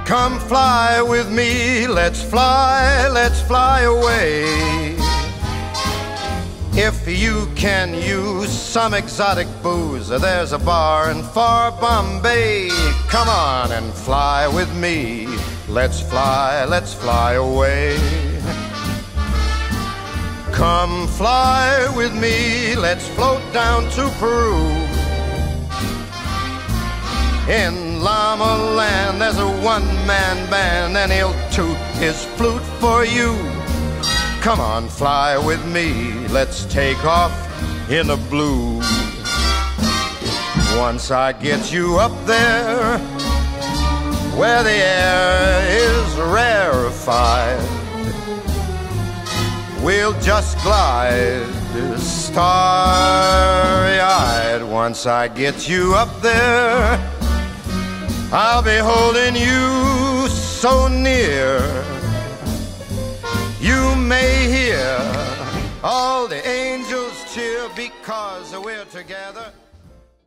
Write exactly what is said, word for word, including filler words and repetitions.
Come fly with me, let's fly, let's fly away. If you can use some exotic booze, there's a bar in far Bombay. Come on and fly with me, let's fly, let's fly away. Come fly with me, let's float down to Peru. In Llama Land there's a one-man band, and he'll toot his flute for you. Come on, fly with me, let's take off in the blue. Once I get you up there, where the air is rarefied, we'll just glide starry-eyed. Once I get you up there, I'll be holding you so near. You may hear all the angels cheer because we're together.